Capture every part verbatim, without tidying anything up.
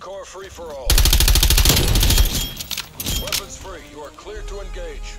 core free for all. Weapons free. You are clear to engage.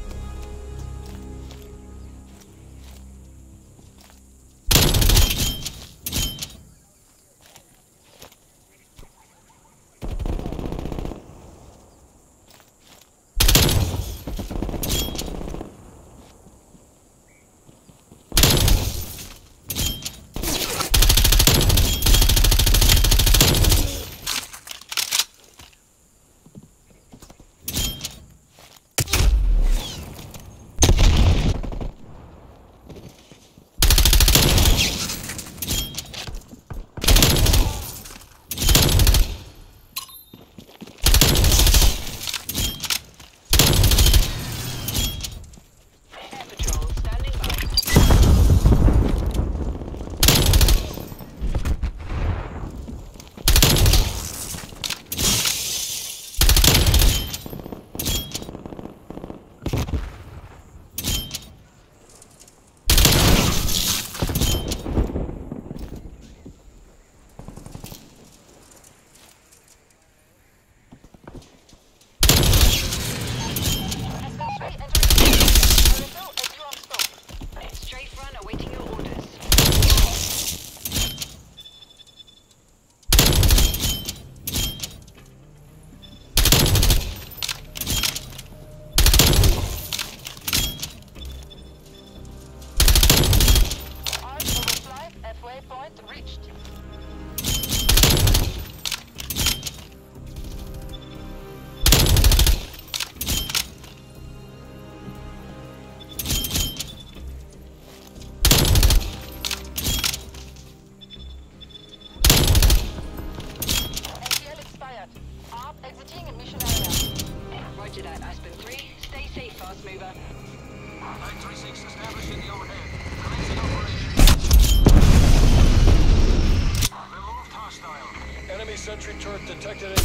Waypoint reached. A T L expired. A R P exiting in mission area. Roger that, Aspen three. Stay safe, fast mover. nine three six established in the overhead. Commencing operation. Removed hostile. Enemy sentry turret detected in